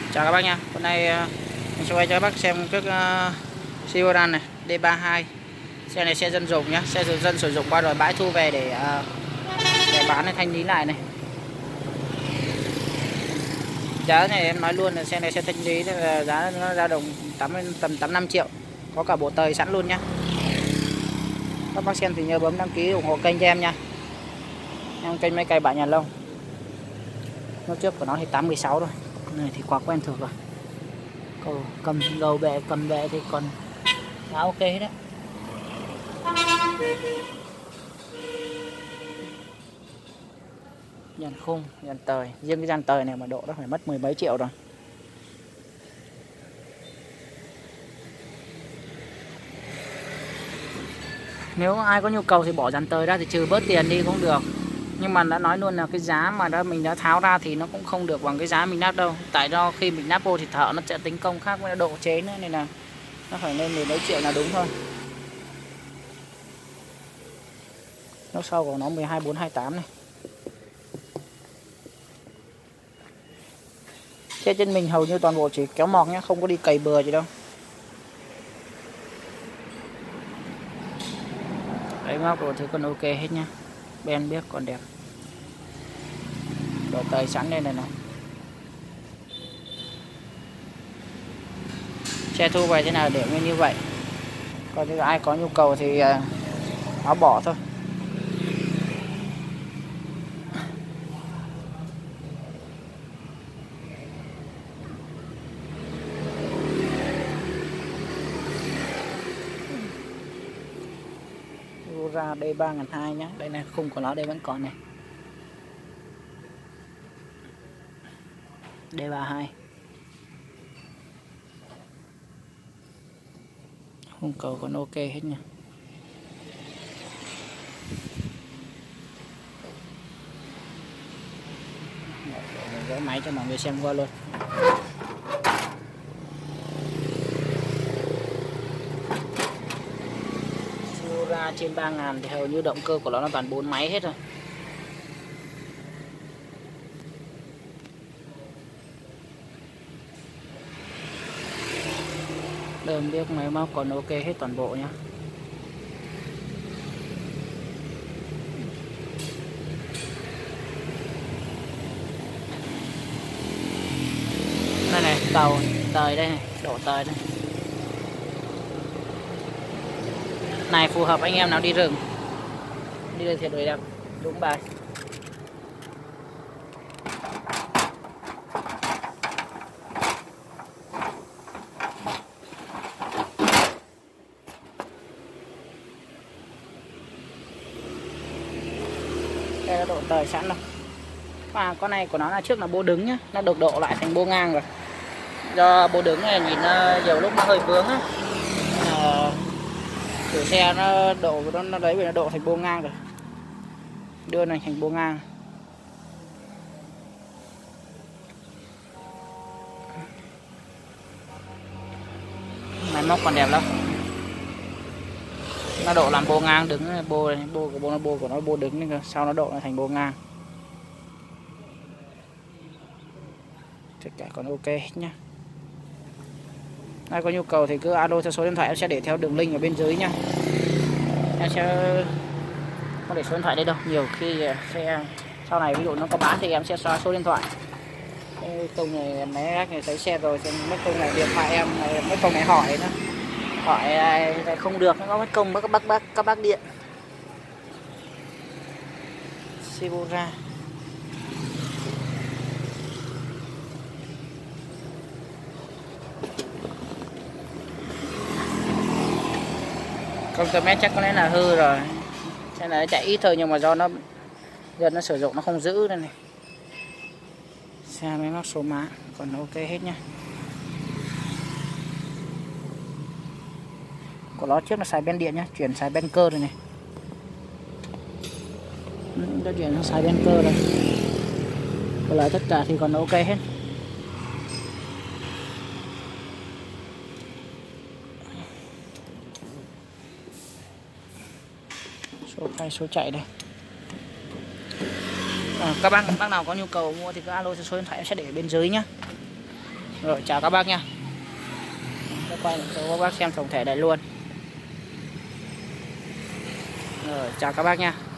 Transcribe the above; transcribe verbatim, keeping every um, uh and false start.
Chào các bác nha. Hôm nay mình sẽ quay cho các bác xem chiếc uh, Sikoran này D ba mươi hai. Xe này xe dân dụng nhá, xe dân sử dụng qua rồi bãi thu về để uh, để bán hay thanh lý lại này. Giá này em nói luôn là xe này xe thanh lý là giá nó dao động tầm tám năm triệu, có cả bộ tời sẵn luôn nhá. Các bác xem thì nhớ bấm đăng ký ủng hộ kênh cho em nha. Em kênh máy cày Bãi Nhà Long. Nó trước của nó thì tám mươi sáu rồi. Này thì quá quen thuộc rồi. Cầu cầm đầu bệ cầm bệ thì còn khá ok hết đấy. Dàn khung, dàn tời, riêng cái dàn tời này mà độ nó phải mất mười mấy triệu rồi. Nếu ai có nhu cầu thì bỏ dàn tời ra thì trừ bớt tiền đi cũng được. Nhưng mà đã nói luôn là cái giá mà đã mình đã tháo ra thì nó cũng không được bằng cái giá mình nắp đâu. Tại do khi mình nắp vô thì thợ nó sẽ tính công khác với độ chế nữa, nên là nó phải lên mười mấy triệu là đúng thôi. Nóc sau của nó mười hai bốn hai tám này. Xe trên mình hầu như toàn bộ chỉ kéo mọc nhá, không có đi cày bừa gì đâu. Đấy, móc đồ thứ còn ok hết nhá. Ben biết còn đẹp. Đồ tời sẵn lên này này. Xe thu về thế nào để nguyên như vậy. Còn nếu ai có nhu cầu thì áo bỏ thôi. Ra D ba nghìn hai trăm nhé. Đây này, khung của nó đây vẫn còn này. D ba mươi hai. Khung cầu còn ok hết nha. Mình gỡ máy cho mọi người xem qua luôn. Ra trên ba ngàn thì hầu như động cơ của nó là toàn bốn máy hết rồi. Đơm biết máy móc còn ok hết toàn bộ nhá. Đây này, tàu tời đây này, độ tời đây. Này phù hợp anh em nào đi rừng. Đi rừng thiệt đối đẹp, đúng bài. Đây là độ tời sẵn rồi. Và con này của nó là trước là bô đứng nhá, nó được độ lại thành bô ngang rồi. Do bô đứng này nhìn nhiều lúc nó hơi vướng á. À, chủ xe nó độ nó, nó đấy vì nó độ thành bô ngang rồi, đưa này thành bô ngang. Máy móc còn đẹp lắm, nó độ làm bô ngang đứng, bô này, bô của bô nó bô của nó bô đứng nên sau nó độ nó thành bô ngang. Tất cả còn ok hết nhá. Ai có nhu cầu thì cứ alo theo số điện thoại, em sẽ để theo đường link ở bên dưới nha. Em sẽ không để số điện thoại đây đâu, nhiều khi xe sau này ví dụ nó có bán thì em sẽ xóa số điện thoại. Cái công này mấy bác này thấy xe rồi thì mấy công này điện thoại em mấy công này hỏi nữa, hỏi lại không được, nó có mất công các bác bác các bác điện. Sikoran. Công tơ mét chắc có lẽ là hư rồi. Xe này nó chạy ít thôi nhưng mà do nó giờ nó sử dụng nó không giữ đây này. Xe máy móc số má còn ok hết nhá. Của nó trước là xài ben điện nhá, chuyển xài ben cơ rồi này. Đã chuyển sang xài ben cơ rồi. Còn lại tất cả thì còn ok hết. Số phay số chạy đây. À, các bác bác nào có nhu cầu mua thì cứ alo cho số điện thoại em sẽ để ở bên dưới nhá. Rồi chào các bác nha. Tôi quay lại cho các bác xem tổng thể đây luôn. Rồi chào các bác nha.